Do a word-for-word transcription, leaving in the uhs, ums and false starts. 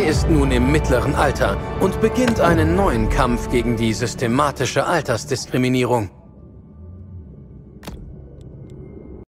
Kai ist nun im mittleren Alter und beginnt einen neuen Kampf gegen die systematische Altersdiskriminierung.